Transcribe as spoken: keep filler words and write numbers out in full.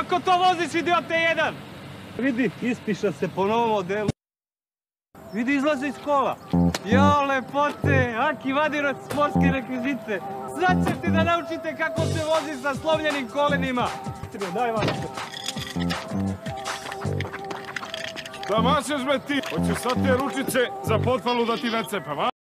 Kako to voziš, idiote jedan? Vidi, ispiša se po novom modelu. Vidi, izlaze iz kola. Jo, lepote, Aki vadi sportske rekvizite. Sad ćete da naučite kako se vozi sa slomljenim kolenima. Daj, Vanko. Da mašeš me ti, hoćeš sad te ručice za potvalu da ti ne cepam, a?